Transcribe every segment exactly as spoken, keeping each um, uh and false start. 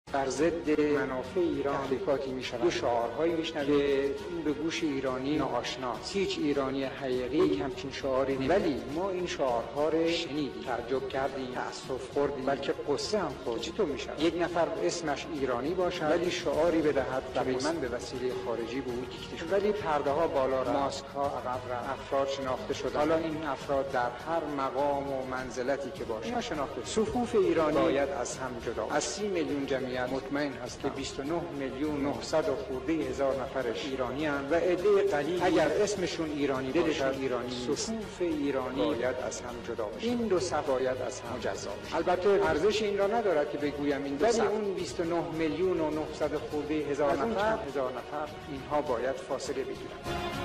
بر ضد منافع ایران تحریکاتی میشود. دو شعارهایی میشنوید که این به گوش ایرانی ناآشناست. هیچ ایرانی حقیقی یک همچین شعاری نیست، ولی ما این شعارها رو شنیدیم، تعجب کردیم، تأسف خوردیم، بلکه قصه هم خوردیم. چطور میشود یک نفر اسمش ایرانی باشد ولی شعاری بدهد که من به وسیله خارجی به او دیکته شد، ولی پرده ها بالا رفت، ماسک ها عقب رفت، افراد شناخته شد. حالا این افراد در هر مقام و منزلتی که باشه اینا شناخته. صفوف ایرانی باید از هم جدا. از سی میلیون جمعیت مطمئن هست که بیست و نه میلیون نهصد و خورده هزار نفرش ایرانی هستند و عده قلیل اگر اسمشون ایرانی دلشون ایرانی نیست. صفوف ایرانی باید از هم جدا بشه. این دو صف باید از هم مجزا بشه. البته ارزش این را ندارد که بگویم این دو صف، ولی اون بیست و نه میلیون و نهصد خورده هزار نفر هزار نفر اینها باید فاصله بگیرند.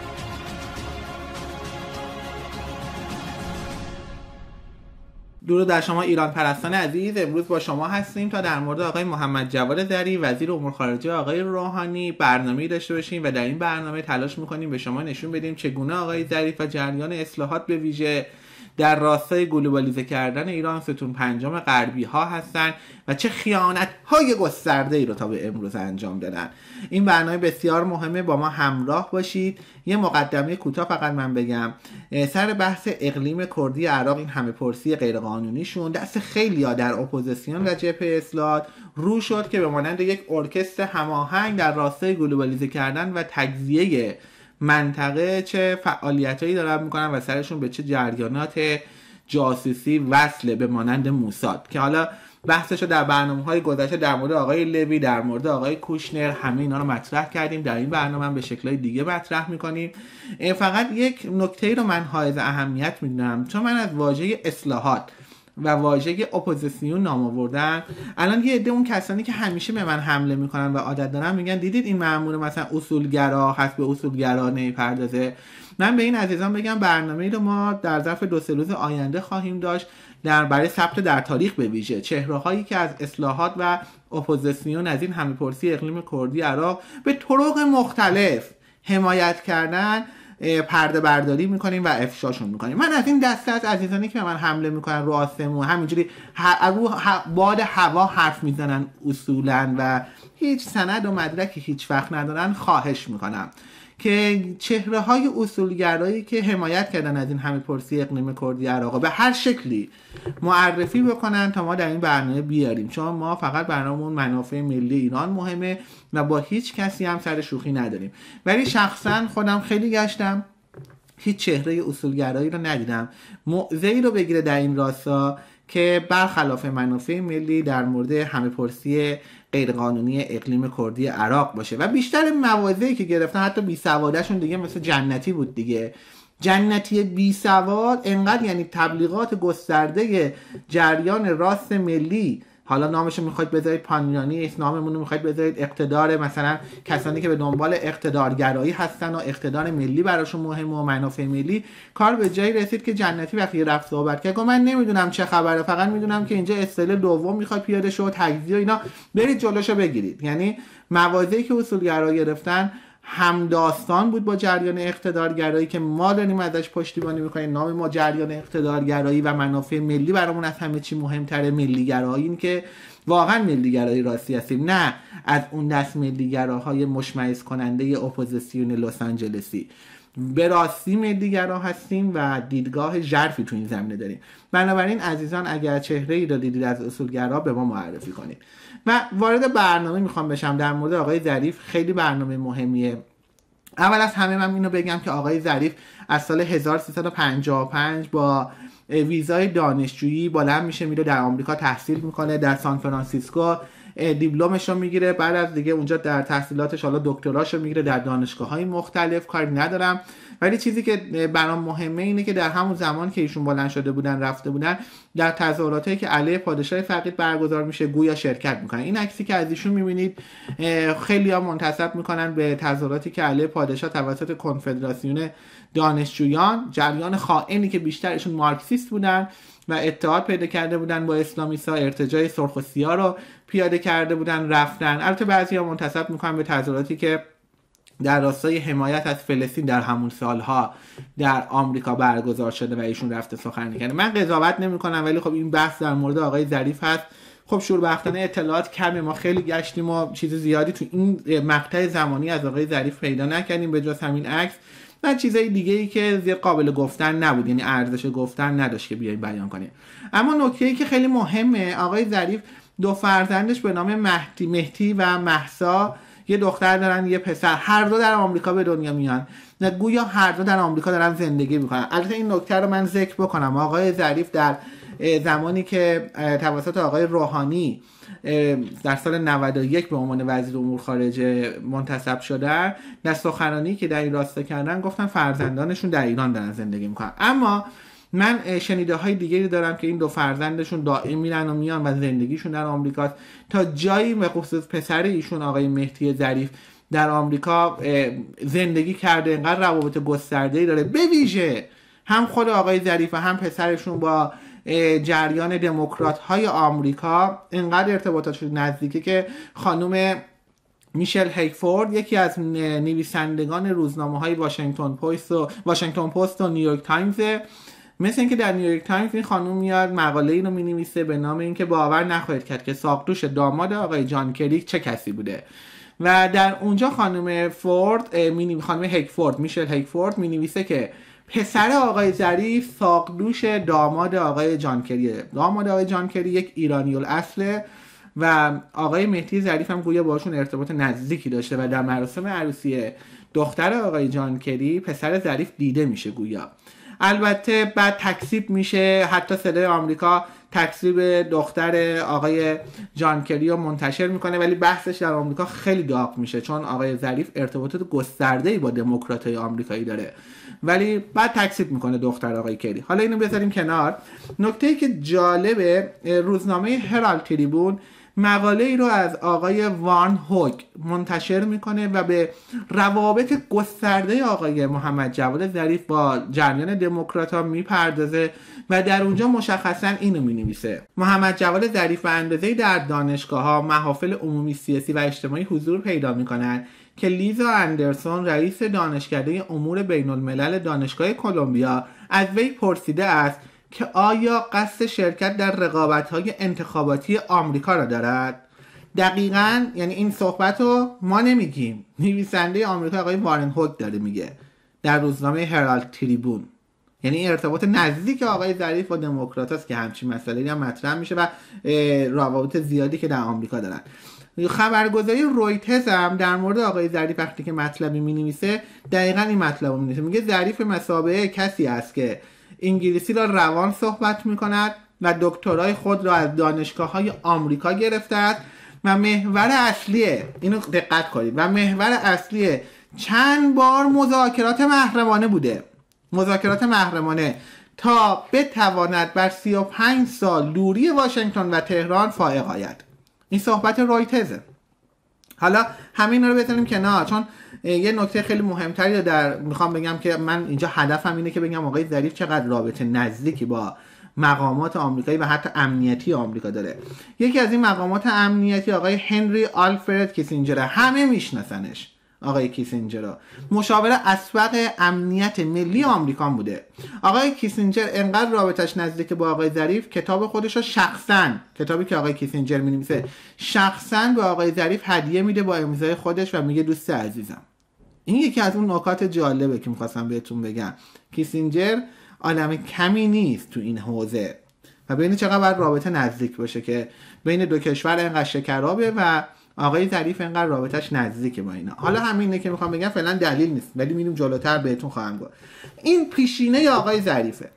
درود در شما ایران پرستان عزیز. امروز با شما هستیم تا در مورد آقای محمد جواد ظریف وزیر امور خارجه آقای روحانی برنامه‌ای داشته باشیم و در این برنامه تلاش می‌کنیم به شما نشون بدیم چگونه آقای ظریف و جریان اصلاحات به ویژه در راستای گلوبالیزه کردن ایران ستون پنجم غربی ها هستند و چه خیانت های گسترده ای رو تا به امروز انجام دادن. این برنامه بسیار مهمه، با ما همراه باشید. یه مقدمه کوتاه فقط من بگم سر بحث اقلیم کردی عراق، این همه پرسی غیرقانونیشون دست خیلی‌ها در اپوزیسیون و جبهه اصلاحات رو شد که به مانند یک ارکستر هماهنگ در راستای گلوبالیزه کردن و تجزیه منطقه چه فعالیتایی دارن میکنن و سرشون به چه جریانات جاسوسی وصله به مانند موساد، که حالا بحثشو در برنامه‌های گذشته در مورد آقای لوی، در مورد آقای کوشنر، همه اینا رو مطرح کردیم. در این برنامه هم به شکل‌های دیگه مطرح میکنیم. فقط یک نکته‌ای رو من حائز اهمیت میدونم، چون من از واژه اصلاحات و واژه اپوزیسیون نام آوردن، الان یه عده اون کسانی که همیشه به من حمله میکنن و عادت دارن میگن دیدید این مأمور مثلا اصولگرا هست، به اصولگرا نمیپردازه. من به این عزیزان بگم برنامه‌ای رو ما در ظرف دو سه روز آینده خواهیم داشت در برای ثبت در تاریخ به ویژه چهره‌هایی که از اصلاحات و اپوزیسیون از این همه پرسی اقلیم کردی عراق به طرق مختلف حمایت کردن پرده برداری میکنیم و افشاشون میکنیم. من از این دسته از عزیزانی که به من حمله میکنن رو آسمون همینجوری رو باد هوا حرف میزنن اصولا و هیچ سند و مدرکی هیچ وقت ندارن خواهش میکنم که چهره های اصولگرایی که حمایت کردن از این همه پرسی اقلیم کردی عراق به هر شکلی معرفی بکنن تا ما در این برنامه بیاریم، چون ما فقط برنامه‌مون منافع ملی ایران مهمه و با هیچ کسی هم سر شوخی نداریم. ولی شخصا خودم خیلی گشتم، هیچ چهره اصولگرایی رو ندیدم موضعی رو بگیره در این راستا که برخلاف منافع ملی در مورد همه پرسی غیرقانونی اقلیم کردی عراق باشه. و بیشتر مواضعی که گرفتن حتی بی سوادشون دیگه مثل جنتی بود دیگه. جنتی بی سواد انقدر یعنی تبلیغات گسترده جریان راست ملی، حالا نامشو میخواید بذارید پانیرانی، ناممون رو میخواید بذارید اقتدار، مثلا کسانی که به دنبال اقتدارگرایی هستن و اقتدار ملی براشون مهمه و منافع ملی، کار به جایی رسید که جنتی وقتی رفت صحبت کرد من نمیدونم چه خبره، فقط میدونم که اینجا اصطلاح دوم میخواد پیاده شه و تجزیه و اینا، برید جلوشو بگیرید. یعنی مواضعی که اصولگرا گرفتن همداستان بود با جریان اقتدارگرایی که ما داریم ازش پشتیبانی میکنیم. نام ما جریان اقتدارگرایی و منافع ملی برامون از همه چی مهمتره. ملیگرایی، این که واقعا ملیگرایی راستی هستیم، نه از اون دست ملیگراهای مشمئز کننده اپوزیسیون لس آنجلسی. به راستی ملیگرا هستیم و دیدگاه ژرفی تو این زمینه داریم. بنابراین عزیزان اگر چهره‌ای رو دیدید از اصولگرا به ما معرفی کنید. و وارد برنامه میخوام بشم در مورد آقای ظریف. خیلی برنامه مهمیه. اول از همه من اینو بگم که آقای ظریف از سال هزار و سیصد و پنجاه و پنج با ویزای دانشجویی بلند میشه میره در آمریکا تحصیل میکنه، در سان فرانسیسکو دیپلمش رو میگیره، بعد از دیگه اونجا در تحصیلاتش حالا دکتراش رو میگیره در دانشگاه‌های مختلف. کاری ندارم، ولی چیزی که برام مهمه اینه که در همون زمان که ایشون بلند شده بودن رفته بودن در تظاهراتی که علیه پادشاه فقید برگزار میشه گویا شرکت میکنن. این عکسی که از ایشون میبینید خیلی‌ها منتسب میکنن به تظاهراتی که علیه پادشاه توسط کنفدراسیون دانشجویان، جریان خائنی که بیشترشون مارکسیست بودن و اتحاد پیدا کرده بودن با اسلامیست‌ها، ارتجاع سرخ و سیاه رو پیاده کرده بودن رفتن. البته بعضی‌ها منتسب میکنن به تظاهراتی که در راستای حمایت از فلسطین در همون سالها در آمریکا برگزار شده و ایشون رفته سخنرانی کرده. من قضاوت نمی‌کنم، ولی خب این بحث در مورد آقای ظریف هست. خب شوربختانه اطلاعات کمه، ما خیلی گشتیم و چیز زیادی تو این مقطع زمانی از آقای ظریف پیدا نکردیم به جز همین عکس و چیزای دیگه ای که زیاد قابل گفتن نبود، یعنی ارزش گفتن نداشت که بیایم بیان کنیم. اما نکته‌ای که خیلی مهمه، آقای ظریف دو فرزندش به نام مهدی مهدی و مهسا، یه دختر دارن یه پسر، هر دو در آمریکا به دنیا میان و گویا هر دو در آمریکا دارن زندگی میکنن. البته این نکته رو من ذکر بکنم، آقای ظریف در زمانی که توسط آقای روحانی در سال نود و یک به عنوان وزیر امور خارجه منتصب شدن، در سخنرانی که در این راستا کردن گفتن فرزندانشون در ایران دارن زندگی میکنن. اما من شنیده های دیگری دارم که این دو فرزندشون دائم میرن و میان و زندگیشون در آمریکاست، تا جایی به خصوص پسر ایشون آقای مهدی ظریف در آمریکا زندگی کرده، اینقدر روابط گسترده‌ای داره، به ویژه هم خود آقای ظریف و هم پسرشون با جریان دموکرات های آمریکا اینقدر ارتباطاتشون نزدیکه که خانم میشل هیکفورد، یکی از نویسندگان روزنامه های واشنگتن پست و واشنگتن پست و نیویورک تایمز، مثل اینکه در نیویورک تایمز این خانم میاد مقاله اینو مینویسه به نام اینکه باور نخواهید کرد که ساقدوش داماد آقای جان کری چه کسی بوده و در اونجا خانم فورد می خانم هیکفورد میشل هیکفورد مینویسه که پسر آقای ظریف ساقدوش داماد آقای جان کریه. داماد آقای جان کری یک ایرانی الاصله و آقای مهدی ظریف هم گویا باشون ارتباط نزدیکی داشته و در مراسم عروسی دختر آقای جان کری پسر ظریف دیده میشه گویا. البته بعد تکذیب میشه، حتی صدای آمریکا تکذیب دختر آقای جان کری رو منتشر میکنه، ولی بحثش در آمریکا خیلی داغ میشه چون آقای ظریف ارتباطات گسترده‌ای با دموکرات‌های آمریکایی داره، ولی بعد تکذیب میکنه دختر آقای کری. حالا اینو بذاریم کنار. نکته‌ای که جالبه، روزنامه هرالد تریبون مقاله ای رو از آقای وارن هوگ منتشر میکنه و به روابط گسترده آقای محمد جواد ظریف با جریان دموکرات‌ها میپردازه و در اونجا مشخصا اینو مینویسه: محمد جواد ظریف به اندازه‌ای در دانشگاه‌ها، محافل عمومی سیاسی و اجتماعی حضور پیدا میکنند که لیزا اندرسون، رئیس دانشکده امور بین الملل دانشگاه کلمبیا، از وی پرسیده است که آیا قصد شرکت در رقابت‌های انتخاباتی آمریکا را دارد؟ دقیقاً، یعنی این صحبت رو ما نمیگیم، نویسنده آمریکا آقای وارن هوگ داره میگه در روزنامه هرالد تریبون. یعنی این ارتباط نزدیک آقای ظریف با دموکراتاست که همچین مسئله‌ای هم مطرح میشه و روابط زیادی که در آمریکا دارن. خبرگزاری رویترز هم در مورد آقای ظریف وقتی که مطلبی می‌نویسه دقیقاً این مطلب رو می‌نویسه، میگه ظریف مثابه کسی است که انگلیسی را روان صحبت می‌کند و دکترای خود را از دانشگاه‌های آمریکا گرفته است و محور اصلیه، اینو دقت کنید، و محور اصلیه چند بار مذاکرات محرمانه بوده، مذاکرات محرمانه تا بتواند بر سی و پنج سال دوری واشنگتن و تهران فائق آید. این صحبت رویترزه. حالا همین رو بزنیم کنار، چون یه نکته خیلی مهمتری رو در میخوام بگم که من اینجا هدفم اینه که بگم آقای ظریف چقدر رابطه نزدیکی با مقامات آمریکایی و حتی امنیتی آمریکا داره. یکی از این مقامات امنیتی آقای هنری آلفرد کیسینجر، همه میشناسنش. آقای کیسینجر مشاور اسبق امنیت ملی آمریکا بوده. آقای کیسینجر انقدر رابطش نزدیک با آقای ظریف کتاب خودش رو شخصا، کتابی که آقای کیسینجر می‌نویسه، شخصا به آقای ظریف هدیه میده با امضای خودش و میگه دوست عزیزم. این یکی از اون نکات جالبه که می‌خواستم بهتون بگم. کیسینجر آدم کمی نیست تو این حوزه و ببینید چقدر باید رابطه نزدیک باشه که بین دو کشور اینقدر شکرابه و آقای ظریف اینقدر رابطش نزدیکه با اینا. حالا همینه که میخوام بگم، فعلا دلیل نیست ولی میریم جلوتر بهتون خواهم گفت. این پیشینه آقای ظریفه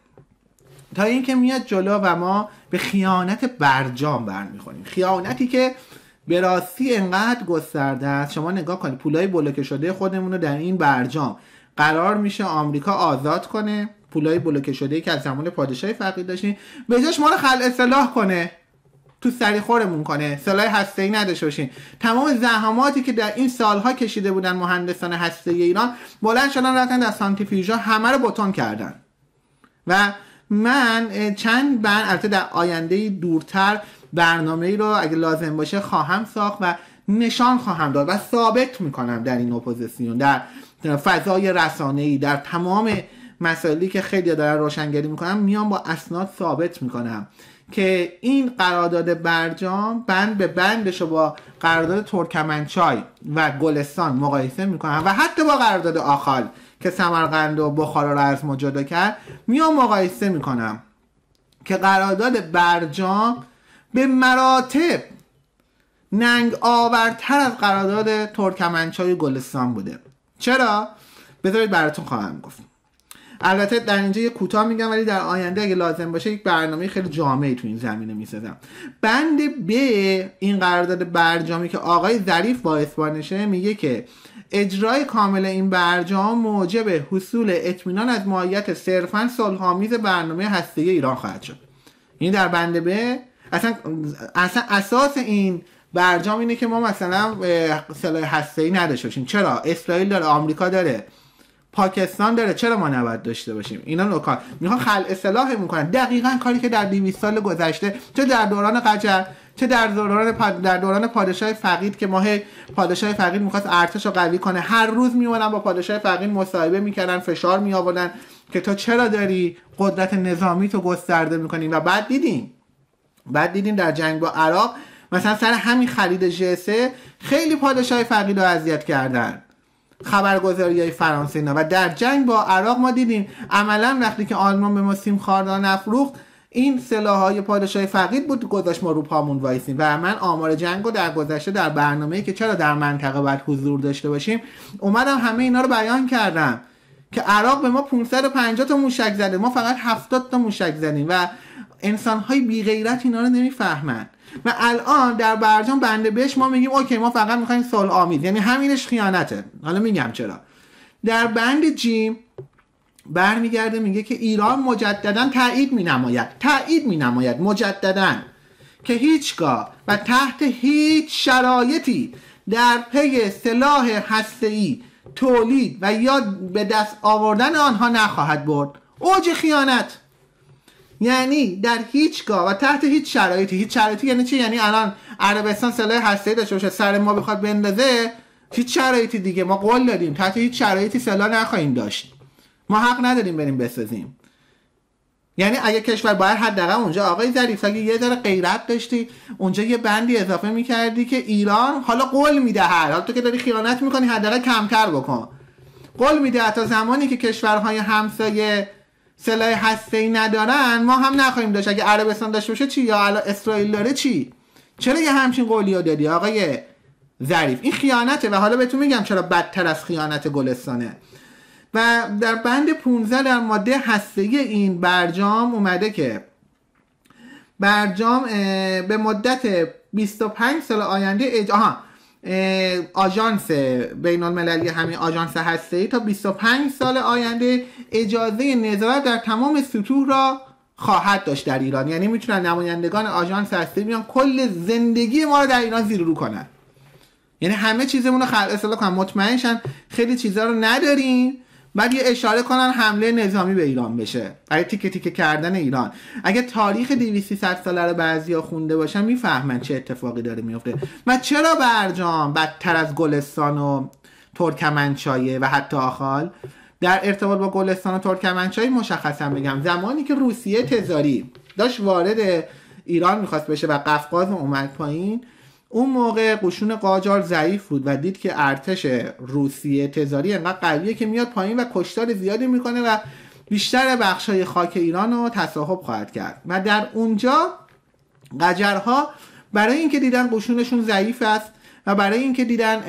تا اینکه میاد جلو و ما به خیانت برجام برمیخوریم، خیانتی که به راستی انقدر گسترده است. شما نگاه کنید، پولای بلوکه شده خودمون رو در این برجام قرار میشه آمریکا آزاد کنه، پولای بلوکه شده که از زمان پادشاه فقید داشتیم، به جاش ما رو خلع سلاح کنه، تو سری خورمون کنه، سلاح هسته‌ای نداشته باشین. تمام زحماتی که در این سالها کشیده بودن مهندسان هسته‌ای ایران، بلند شدن رفتن در سانتریفیوژها همه رو بتون کردن. و من چند بر البته در آینده دورتر برنامه‌ای رو اگه لازم باشه خواهم ساخت و نشان خواهم داد و ثابت میکنم در این اپوزیسیون، در فضای رسانه‌ای، در تمام مسائلی که خیلی دارن روشنگری میکنم، میام با اسناد ثابت میکنم که این قرارداد برجام بند به بندش رو با قرارداد ترکمنچای و گلستان مقایسه میکنن و حتی با قرارداد آخال که سمرقند و بخارا رو از ما جدا کرد میام مقایسه میکنم که قرارداد برجام به مراتب ننگ آورتر از قرارداد ترکمنچای گلستان بوده. چرا؟ بذارید براتون خواهم گفت. البته در اینجا یه کوتاه میگم ولی در آینده اگه لازم باشه یک برنامه خیلی جامعی تو این زمینه میسازم. بند ب این قرارداد برجامی که آقای ظریف باعث بانشه میگه که اجرای کامل این برجام موجب حصول اطمینان از ماهیت صرفاً صلح‌آمیز برنامه هسته‌ای ایران خواهد شد. این در بند ب اصلا اصلا اساس این برجام اینه که ما مثلا سلاح هسته‌ای نداشته باشیم. چرا؟ اسرائیل داره، آمریکا داره، پاکستان داره، چرا ما نباید داشته باشیم؟ اینا نکات میخوان خلع سلاح میکنن، دقیقاً کاری که در دویست سال گذشته چه در دوران قجر چه در دوران پاد... در دوران پادشاه فقید که ماه پادشاه فقید میخواست ارتش رو قوی کنه، هر روز میومدن با پادشاه فقید مصاحبه میکردن، فشار میآوردن که تو چرا داری قدرت نظامی تو گسترده میکنی. و بعد دیدیم بعد دیدیم در جنگ با عراق مثلا سر همین خرید جه سه خیلی پادشاه فقید رو اذیت کردن، خبرگزاری های فرانسه اینا. و در جنگ با عراق ما دیدیم عملا وقتی که آلمان به ما سیم خاردار نفروخت، این سلاح‌های پادشاه فقید بود گذاشت ما رو پامون وایسیم. و من آمار جنگ رو در گذشته در برنامه‌ای که چرا در منطقه باید حضور داشته باشیم اومدم همه اینا رو بیان کردم که عراق به ما پانصد و پنجاه تا موشک زده، ما فقط هفتاد تا موشک زدیم و انسان‌های بی غیرت اینا رو نمیفهمن. و الان در برجام بنده بهش ما میگیم اوکی ما فقط میخوایم صلح آمیز، یعنی همینش خیانته. حالا میگم چرا. در بند جیم برمیگرده میگه که ایران مجددا تایید مینماید تایید مینماید مجددا که هیچگاه و تحت هیچ شرایطی در پی سلاح هسته‌ای تولید و یا به دست آوردن آنها نخواهد برد. اوج خیانت. یعنی در هیچگاه و تحت هیچ شرایطی. هیچ شرایطی یعنی چی؟ یعنی الان عربستان سلاح هسته‌ای داشته باشه سر ما بخواد بندازه، هیچ شرایطی دیگه ما قول دادیم تحت هیچ شرایطی سلاح نخواهیم داشت، ما حق نداریم بریم بسازیم. یعنی اگه کشور باید حداقل اونجا آقای ظریف اگه یه ذره غیرت داشتی اونجا یه بندی اضافه میکردی که ایران حالا قول میده، هر حالا تو که داری خیانت میکنی حداقل کمتر بکن. قول میده تا زمانی که کشورهای همسایه سلاح هسته‌ای ندارن ما هم نخواهیم داشت. اگه عربستان داشته باشه چی؟ یا الان اسرائیل داره چی؟ چرا یه همچین قولی دادی آقای ظریف؟ این خیانته. و حالا بهتون میگم چرا بدتر از خیانت گلستانه. و در بند پانزده در ماده هسته‌ای این برجام اومده که برجام به مدت بیست و پنج سال آینده اج... آها آژانس بین المللی همین آژانس هسته‌ای تا بیست و پنج سال آینده اجازه نظارت در تمام سطوح را خواهد داشت در ایران. یعنی میتونن نمایندگان آژانس هسته‌ای بیان کل زندگی ما رو در ایران زیر رو کنن، یعنی همه چیزمون رو خلق اصلاح کنن، مطمئن شن خیلی چیزا رو نداریم، بعد یه اشاره کنن حمله نظامی به ایران بشه، برای تیکه تیکه کردن ایران. اگه تاریخ دویست سیصد ساله رو بعضیا خونده باشن میفهمن چه اتفاقی داره میفته. و چرا برجام بدتر از گلستان و ترکمنچای و حتی آخال؟ در ارتباط با گلستان و ترکمنچای مشخصا بگم زمانی که روسیه تزاری داشت وارد ایران میخواست بشه و قفقاز اومد پایین، اون موقع قشون قاجار ضعیف بود و دید که ارتش روسیه تزاری انقدر قویه که میاد پایین و کشتار زیادی میکنه و بیشتر بخشای خاک ایران رو تصاحب خواهد کرد. و در اونجا قجرها برای اینکه دیدن قشونشون ضعیف است و برای اینکه دیدن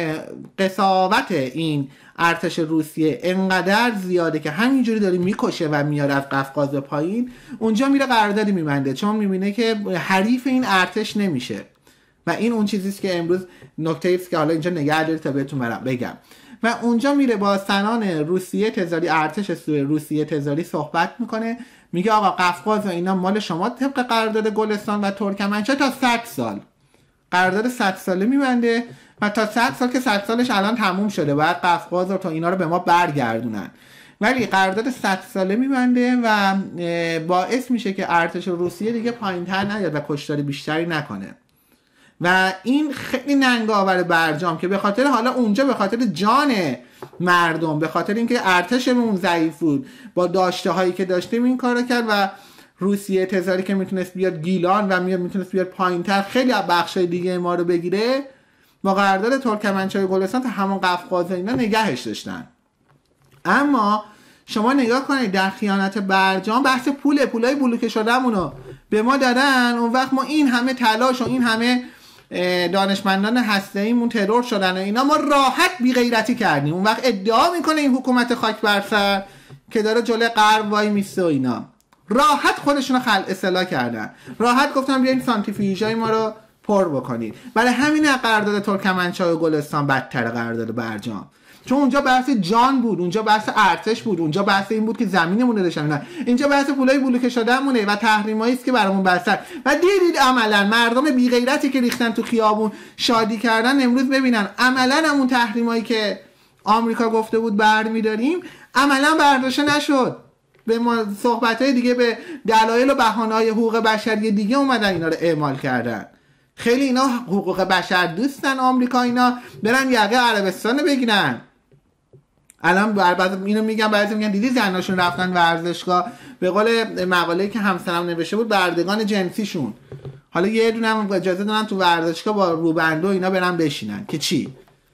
قساوت این ارتش روسیه انقدر زیاده که همینجوری داره میکشه و میاره از قفقاز به پایین، اونجا میره قراردادی میبنده چون میبینه که حریف این ارتش نمیشه. و این اون چیزیست که امروز نکته است که حالا اینجا نگه دارید تا بهتون بگم. و اونجا میره با سنان روسیه تزاری، ارتش سوی روسیه تزاری صحبت میکنه، میگه آقا قفقاز و اینا مال شما طبق قرارداد گلستان و ترکمنچای تا صد سال قرارداد صد ساله میبنده و تا صد سال که صد سالش الان تموم شده باید قفقاز و تا اینا رو به ما برگردونن، ولی قرارداد صد ساله میبنده و باعث میشه که ارتش روسیه دیگه پایینتر نیاد و کشتار بیشتری نکنه. و این خیلی ننگاور برجام که به خاطر حالا اونجا به خاطر جان مردم، به خاطر اینکه ارتشمون ضعیف بود با داشته هایی که داشتیم این کارو کرد و روسیه تزاری که میتونست بیاد گیلان و میتونست بیاد پایینتر خیلی از بخشای دیگه ما رو بگیره، با قرارداد ترکمنچای گلستان تا همون قفقاز و اینا نگهش داشتن. اما شما نگاه کنید در خیانت برجام بحث پول پولای بلوکه شدهمونو به ما دادن، اون وقت ما این همه تلاش و این همه دانشمندان هسته‌ایمون ترور شدن و اینا، ما راحت بی غیرتی کردیم. اون وقت ادعا میکنه این حکومت خاک بر سر که داره جلوی غرب وای میسته و اینا، راحت خودشونو خلع اصلاح کردن، راحت گفتن بیاین سانتریفیوژای ما رو پر بکنید. برای همین قرارداد ترکمنچای و گلستان بدتر قرارداد برجام، چون اونجا بحث جان بود، اونجا بحث ارتش بود، اونجا بحث این بود که زمینمون رو داشتن، اینجا بحث پولای بلوکه شدهمونه و تحریمایی است که برامون بستن. و دیدید عملا مردم بی غیرتی که ریختن تو خیابون شادی کردن، امروز ببینن عملا همون تحریمایی که آمریکا گفته بود برمی‌داریم عملا برداشته نشد. به صحبت‌های دیگه به دلایل و بهانه‌های حقوق بشری دیگه اومدن اینا رو اعمال کردن. خیلی اینا حقوق بشر دوستن آمریکا، اینا برن یقه عربستان رو بگیرن. الان بعضی اینو میگن، بعضی میگن دیدی زناشون رفتن ورزشگاه، به قول مقاله‌ای که همسرم نوشته بود بردگان جنسیشون، حالا یه دونه هم اجازه دادن تو ورزشگاه با روبندو اینا برن بشینن که چی؟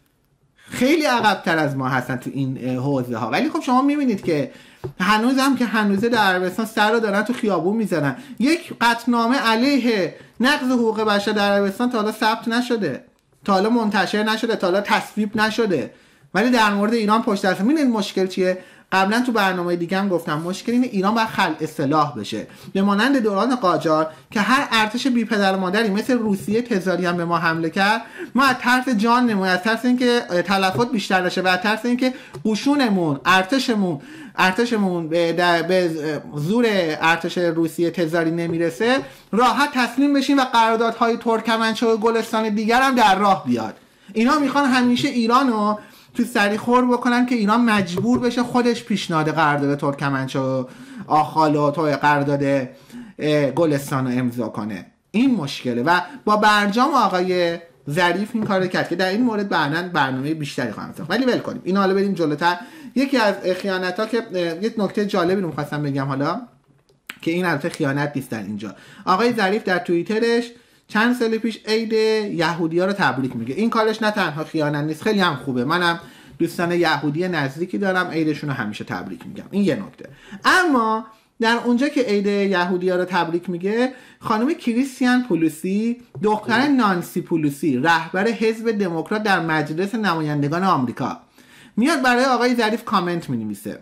خیلی عقب‌تر از ما هستن تو این حوزه ها. ولی خب شما میبینید که هنوز هم که هنوزه در عربستان سر رو دارن تو خیابون میزنن. یک قطعنامه علیه نقض حقوق بشر در عربستان تا حالا ثبت نشده، تا حالا منتشر نشده، تا حالا تصویب نشده. ولی در مورد ایران پشت دست. می‌بینید مشکل چیه؟ قبلا تو برنامه دیگه هم گفتم مشکل اینه ایران باید خلع اصلاح بشه، به مانند دوران قاجار که هر ارتش بی پدر و مادری مثل روسیه تزاری هم به ما حمله کرد، ما از ترس جان نمون، از ترس اینکه تلفات بیشتر نشه و از ترس اینکه قشونمون ارتشمون ارتشمون به, به زور ارتش روسیه تزاری نمیرسه، راحت تسلیم بشیم و قراردادهای ترکمنچای و گلستان دیگر هم در راه بیاد. اینا میخوان همیشه ایرانو تو سری خور بکنن که ایران مجبور بشه خودش پیشنهاد قرارداد ترکمنچای و آخال و تو قرارداد گلستان رو امضا کنه. این مشکله و با برجام آقای ظریف این کارو کرد که در این مورد بعداً برنامه بیشتری خواهم ساخت. ولی ول کنیم اینا، حالا بریم جلوتر. یکی از خیانت‌ها که یک نکته جالبی رو می‌خواستم بگم حالا که این البته خیانت نیست در اینجا، آقای ظریف در توییترش چند سال پیش عید یهودی‌ها رو تبریک میگه. این کارش نه تنها خیانت نیست، خیلی هم خوبه. منم دوستان یهودی نزدیکی دارم، عیدشون رو همیشه تبریک میگم. این یه نکته. اما در اونجا که عید یهودی‌ها رو تبریک میگه، خانم کریستین پولوسی، دختر نانسی پولوسی، رهبر حزب دموکرات در مجلس نمایندگان آمریکا، میاد برای آقای ظریف کامنت مینویسه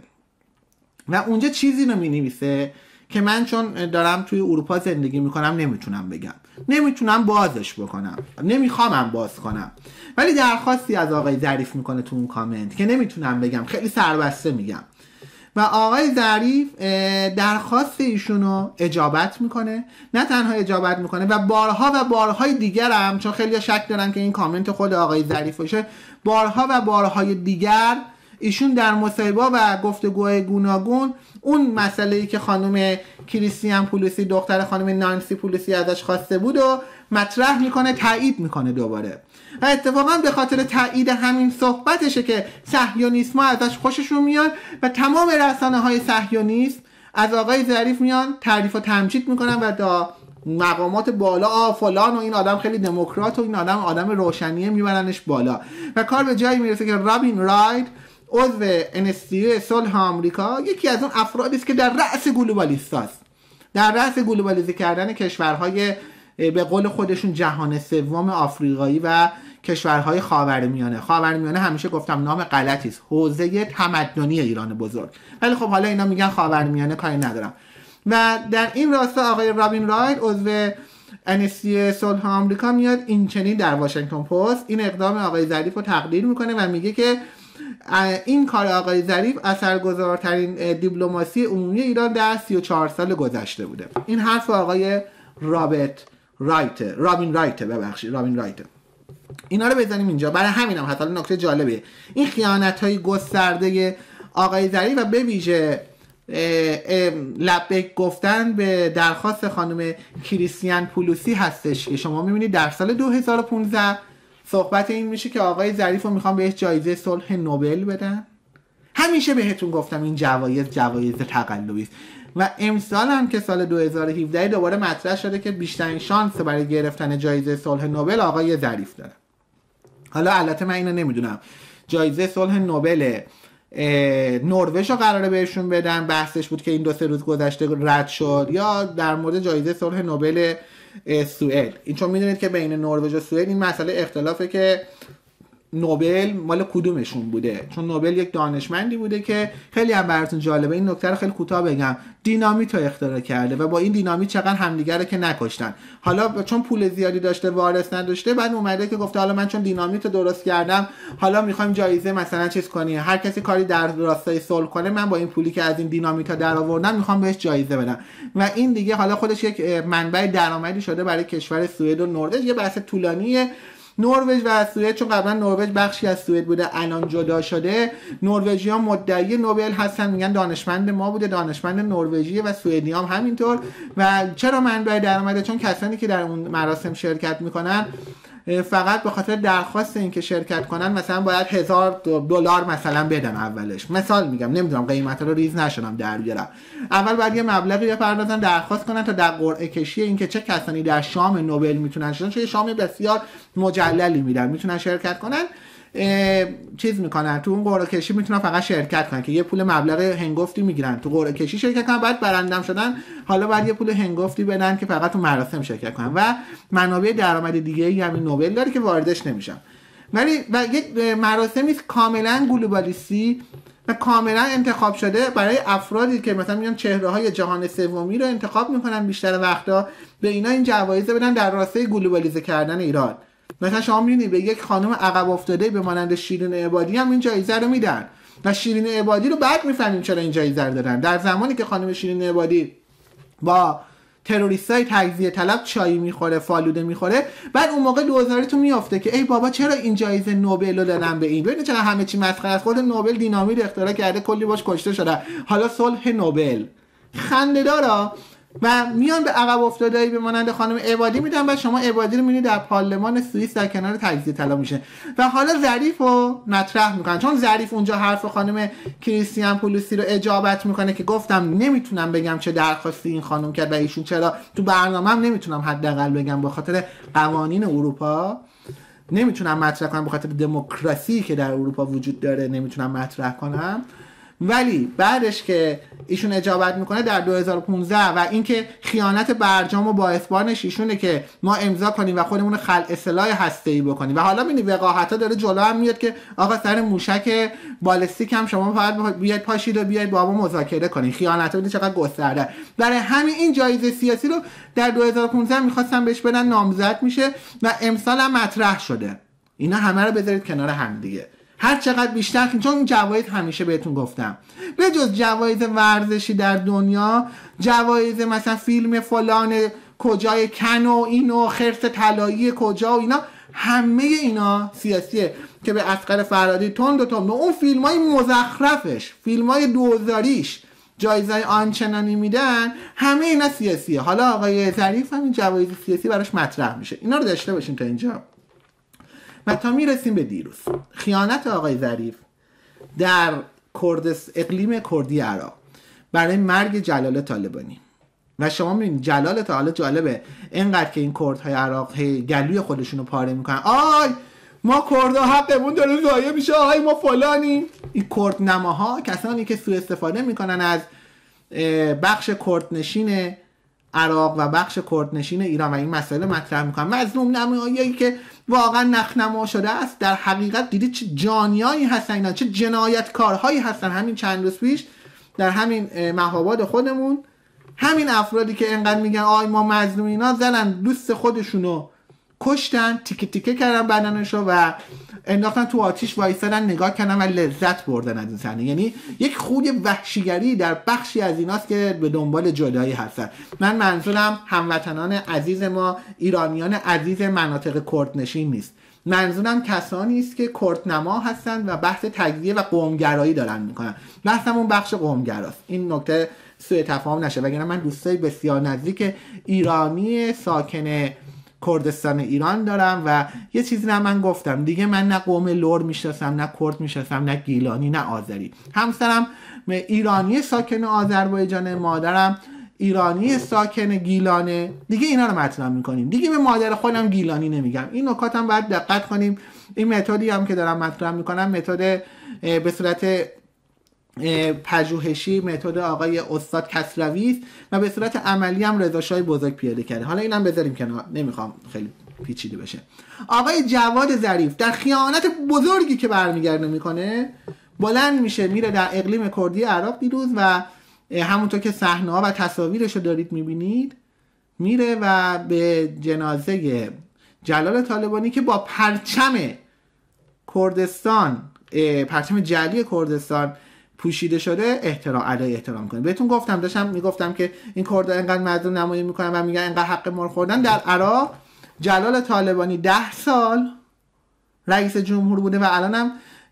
و اونجا چیزی رو مینویسه که من چون دارم توی اروپا زندگی میکنم نمیتونم بگم، نمیتونم بازش بکنم، نمیخوامم باز کنم، ولی درخواستی از آقای ظریف میکنه تو اون کامنت که نمیتونم بگم، خیلی سربسته میگم. و آقای ظریف درخواست ایشونو اجابت میکنه، نه تنها اجابت میکنه و بارها و بارهای دیگر هم، چون خیلی شک دارن که این کامنت خود آقای ظریف باشه، بارها و بارهای دیگر ایشون در مصاحبه و گفتگوهای گوناگون اون مسئله‌ای که خانم کریستین پولوسی دختر خانم نانسی پولوسی ازش خواسته بود و مطرح میکنه، تایید میکنه دوباره. و اتفاقا به خاطر تایید همین صحبتشه که صهیونیسم ازش خوششون میاد و تمام رسانه‌های صهیونیست از آقای ظریف میان تعریف و تمجید میکنن و تا مقامات بالا آ فلان و این آدم خیلی دموکرات و این آدم آدم روشنیه میبرنش بالا و کار به جایی میرسه که رابین رایت عضو انستیتوی صلح آمریکا یکی از اون افرادی است که در رأس گلوبالیستاست، در رأس گلوبالیزه کردن کشورهای به قول خودشون جهان سوم آفریقایی و کشورهای خاورمیانه. خاورمیانه همیشه گفتم نام غلطی است، حوزه تمدنی ایران بزرگ، ولی خب حالا اینا میگن خاورمیانه، کاری ندارم. و در این راستا آقای رابین رایت عضو انستیتوی صلح آمریکا میاد این چنین در واشنگتن پست این اقدام آقای ظریف رو تقدیر میکنه و میگه که این کار آقای ظریف اثرگذارترین دیپلماسی عمومی ایران در سی و چهار سال گذشته بوده. این حرف آقای رابرت رایت رابین رایت ببخشید رابین رایت. اینا رو بزنیم اینجا، برای همینم هم حتی نکته جالبه این خیانت‌های گسترده آقای ظریف و به ویژه لبیک گفتن به درخواست خانم کریستین پولوسی هستش که شما می‌بینید در سال دو هزار و پانزده صحبت این میشه که آقای ظریف رو میخوام بهش جایزه صلح نوبل بدن. همیشه بهتون گفتم این جوایز جوایز تقلبی است. و امسال هم که سال دو هزار و هفده دوباره مطرح شده که بیشترین شانس برای گرفتن جایزه صلح نوبل آقای ظریف داره. حالا البته من اینو نمیدونم جایزه صلح نوبل نروژ رو قراره بهشون بدن، بحثش بود که این دو سه روز گذشته رد شد، یا در مورد جایزه صلح نوبل سوئد. این چون میدونید که بین نروژ و سوئد این مسئله اختلافه که نوبل مال کدومشون بوده، چون نوبل یک دانشمندی بوده که خیلی هم براتون جالبه، این نکته رو خیلی کوتاه بگم، دینامیت رو اختراع کرده و با این دینامیت چقدر همدیگه رو که نکشتن. حالا چون پول زیادی داشته وارث نداشته، بعد اومده که گفته حالا من چون دینامیت رو درست کردم حالا میخوایم جایزه مثلا چیز کنی، هر کسی کاری در راستای صلح کنه من با این پولی که از این دینامیت ها در آوردم میخوام بهش جایزه بدم. و این دیگه حالا خودش یک منبع درآمدی شده برای کشور سوئد و نروژ. یه بحث طولانیه. نروژ و سوئد، چون قبلا نروژ بخشی از سوئد بوده الان جدا شده، نروژیان مدعی نوبل هستن، میگن دانشمند ما بوده، دانشمند نروژیه و سوئدی هم همینطور. و چرا منبع درآمده؟ چون کسانی که در اون مراسم شرکت میکنن فقط به خاطر درخواست این که شرکت کنن مثلا باید هزار دلار مثلا بدن اولش، مثال میگم، نمیدونم قیمت رو ریز نشدم در بیارم، اول باید یه مبلغی بپردازن درخواست کنن تا در قرعه کشی این که چه کسانی در شام نوبل میتونن شدن، چون شام بسیار مجللی میدن میتونن شرکت کنن، چیز میکنن تو اون قرعه کشی میتونن فقط شرکت کنن که یه پول مبلغ هنگفتی میگیرن تو قرعه کشی شرکت کنن، بعد برندم شدن حالا بعد یه پول هنگفتی بدن که فقط تو مراسم شرکت کنن. و منابع درآمد دیگه ای همین نوبل داره که واردش نمیشم. ولی و یک مراسمی کاملا گلوبالیستی و کاملا انتخاب شده برای افرادی که مثلا میگن چهره های جهان سومی رو انتخاب میکنن بیشتر وقتا به اینا این جوایز بدن در راستای گلوبالیزه کردن ایران. مثلا شما می‌بینید به یک خانم عقب افتاده به مانند شیرین عبادی هم این جایزه رو میدن و شیرین عبادی رو بعد میفهمیم چرا این جایزه رو دادن. در زمانی که خانم شیرین عبادی با تروریستای تجزیه طلب چای میخوره، فالوده میخوره، بعد اون موقع دوزاریتون میافته که ای بابا چرا این جایزه نوبل رو دادن به این؟ ببینید چرا همه چی مسخره است. خود نوبل دینامیت اختراع کرده، کلی باش کشته شده، حالا صلح نوبل خنده‌دارا. و میان به عقب افتاده‌ای به مانند خانم عبادی میدن و شما عبادی رو میبینید در پارلمان سوئیس در کنار تجزیه طلب میشه و حالا ظریف رو مطرح میکنن، چون ظریف اونجا حرف خانم کریستیان پولوسی رو اجابت میکنه که گفتم نمیتونم بگم چه درخواستی این خانم کرد و ایشون چرا تو برنامه‌ام نمیتونم حداقل بگم به خاطر قوانین اروپا نمیتونم مطرح کنم، به خاطر دموکراسی که در اروپا وجود داره نمیتونم مطرح کنم. ولی بعدش که ایشون اجابت میکنه در دو هزار و پانزده و اینکه خیانت برجام و باعثبانش ایشونه که ما امضا کنیم و خودمون خلع سلاح هسته‌ای بکنیم و حالا ببینید وقاحتا داره جلو هم میاد که آقا سر موشک بالستیک هم شما باید بیاید پاشید و بیاید با ما مذاکره کنید. خیانت ببینید چقدر گسترده. برای همین این جایزه سیاسی رو در دو هزار و پانزده میخواستن بهش بدن، نامزد میشه و امسال هم مطرح شده. اینا همه رو بذارید کنار هم دیگه، هر چقدر بیشتر، چون این جوایز همیشه بهتون گفتم به جز جوایز ورزشی در دنیا، جوایز مثلا فیلم فلان کجای کن و اینو خرس طلایی کجا و اینا، همه اینا سیاسیه که به اصغر فرهادی تند و تند اون فیلمای مزخرفش، فیلمای دوزاریش جایزه آنچنانی میدن، همه اینا سیاسیه. حالا آقای ظریف هم این جوایز سیاسی براش مطرح میشه. اینا رو داشته باشیم تا اینجا و تا میرسیم به دیروز. خیانت آقای ظریف در کردس اقلیم کردی عراق برای مرگ جلال طالبانی. و شما میبینید جلال طالب جالبه اینقدر که این کردهای عراق گلوی خودشونو پاره میکنن، آی ما کردها حقمون داره ضایع میشه، آی ما فلانیم. این کرد نماها کسانی که سوء استفاده میکنن از بخش کردنشین عراق و بخش کردنشین ایران و این مسئله مطرح میکنن، مظلوم نمایایی که واقعا نخنما شده است. در حقیقت دیدید چه جانیایی هستن اینا، چه جنایتکارهایی هستن. همین چند روز پیش در همین مهاباد خودمون همین افرادی که اینقدر میگن آی ما مظلوم، اینا زدن دوست خودشونو کشتن، تیکه تیکه کردن بدنشو و انداختن تو آتیش، وایسادن نگاه کردن و لذت بردن از این صحنه. یعنی یک خوی وحشیگری در بخشی از ایناست که به دنبال جدایی هستن. من منظورم هموطنان عزیز ما، ایرانیان عزیز مناطق کردنشین نیست، منظورم کسانی است که کردنما هستن و بحث تجزیه و قومگرایی دارن میکنن. بحثم اون بخش قومگراست. این نکته سوء تفاهم نشه، وگرنه من دوستای بسیار نزدیک ایرانی ساکن کردستان ایران دارم و یه چیزی نه من گفتم دیگه، من نه قوم لور میشناسم، نه کرد میشناسم، نه گیلانی، نه آذری. همسرم ایرانی ساکن آذربایجان، مادرم ایرانی ساکن گیلانه. دیگه اینا رو مطرح میکنیم، دیگه به مادر خودم گیلانی نمیگم. این نکاتم باید دقت کنیم. این متدی هم که دارم مطرح میکنم متد به صورت پژوهشی، متد آقای استاد کسروی است و به صورت عملی هم رضا شاه بزرگ پیاده کرده. حالا اینم بذاریم کنار، نمیخوام خیلی پیچیده بشه. آقای جواد ظریف در خیانت بزرگی که برمیگرده میکنه، بلند میشه میره در اقلیم کردی عراق دیروز و همونطور که صحنه‌ها و تصاویرشو دارید میبینید، میره و به جنازه جلال طالبانی که با پرچم کردستان، پرچم جعلی کردستان پوشیده شده، احترام علیه احترام کنه. بهتون گفتم، داشتم میگفتم که این کردها اینقدر مظلوم نمایی میکنن و میگن اینقدر حق مال خوردن. در عراق جلال طالبانی ده سال رئیس جمهور بوده و الانم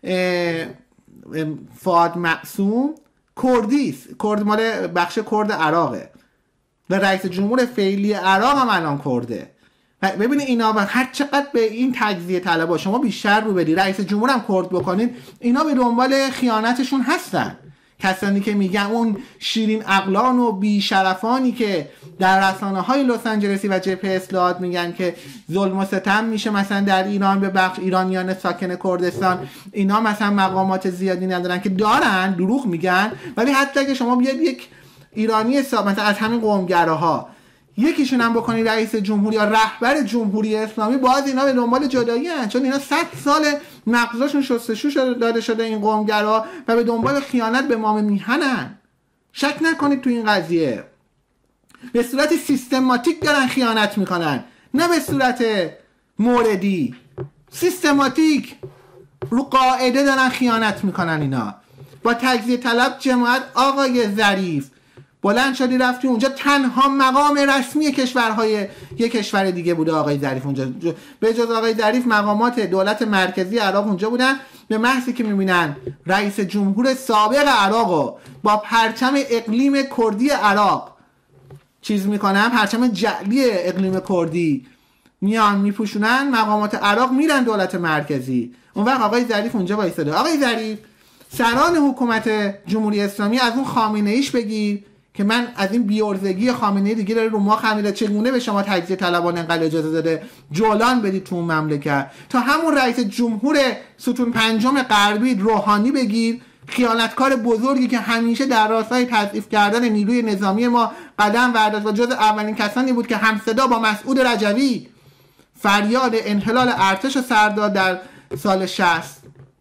فؤاد معصوم کردیست، کرد مال بخش کرد عراقه و رئیس جمهور فعلی عراق هم الان کرده. ببینید اینا و هر چقدر به این تجزیه طلبا شما بیشتر رو بدی، رئیس جمهور هم کرد بکنید، اینا به دنبال خیانتشون هستن. کسانی که میگن اون شیرین عقلان و بیشرفانی که در رسانه های لس آنجلسی و جبهه اصلاحات میگن که ظلم و ستم میشه مثلا در ایران به بخش ایرانیان ساکن کردستان، اینا مثلا مقامات زیادی ندارن، که دارن، دروغ میگن. ولی حتی اگه شما بیاید یک ایرانی مثلا از همین قومگراها یکیشون هم بکنی رئیس جمهوری یا رهبر جمهوری اسلامی، باز اینا به دنبال جدایی هستن، چون اینا صد سال مغزشون شستشو داده شده این قومگرا و به دنبال خیانت به مام میهنن. شک نکنید تو این قضیه به صورت سیستماتیک دارن خیانت میکنن، نه به صورت موردی. سیستماتیک رو قاعده دارن خیانت میکنن اینا. با تجزیه طلب جماعت آقای ظریف بلند شدی رفتی اونجا، تنها مقام رسمی کشورهای یک کشور دیگه بوده آقای ظریف اونجا، به جز آقای ظریف مقامات دولت مرکزی عراق اونجا بودن. به محضی که میبینن رئیس جمهور سابق عراق با پرچم اقلیم کردی عراق چیز میکنن، پرچم جعلی اقلیم کردی میان میپوشونن، مقامات عراق میرن دولت مرکزی. اون وقت آقای ظریف اونجا وایساده. آقای ظریف سران حکومت جمهوری اسلامی از اون خامنه ایش بگیر که من از این بیورزگی خامنه ای دیگه داره رو ما خمیره، چگونه به شما تجزیه طلبان انقدر اجازه داده جولان بدید تو اون مملکت، تا همون رئیس جمهور ستون پنجم غربی روحانی بگیر، خیانتکار بزرگی که همیشه در راستای تضعیف کردن نیروی نظامی ما قدم برداشت و جز اولین کسانی بود که همصدا با مسعود رجوی فریاد انحلال ارتش و سرداد در سال شصت،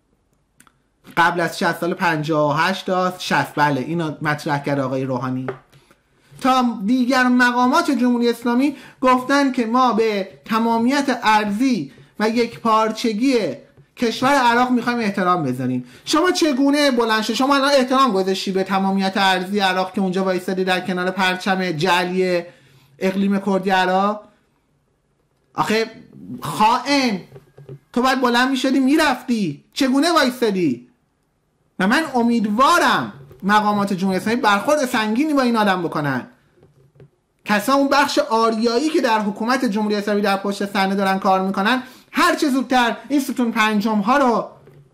قبل از شصت، سال پنجاه و هشت تا شصت، بله اینو مطرح کرد آقای روحانی. تا دیگر مقامات جمهوری اسلامی گفتن که ما به تمامیت ارضی و یک پارچگی کشور عراق میخوایم احترام بذاریم. شما چگونه بلند شد؟ شما الان احترام گذاشتی به تمامیت ارضی عراق که اونجا وایسادی در کنار پرچم جعلی اقلیم کردی عراق؟ آخه خائن، تو باید بلند میشدی میرفتی، چگونه وایسادی؟ و من امیدوارم مقامات جمهوری اسلامی برخورد سنگینی با این آدم بکنن. کسا اون بخش آریایی که در حکومت جمهوری اسلامی در پشت صحنه دارن کار میکنن، هر چه زودتر این ستون پنجم ها رو